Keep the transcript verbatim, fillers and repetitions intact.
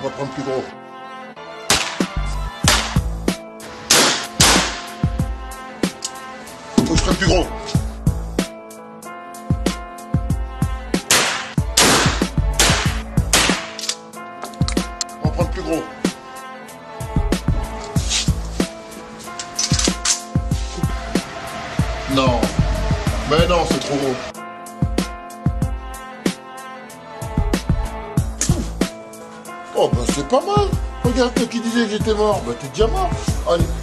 On va prendre plus gros. Faut que je prenne plus gros. On va prendre plus gros. Non. Mais non, c'est trop gros. Oh bah c'est pas mal. Regarde toi qui disais que j'étais mort. Bah t'es déjà mort. Allez.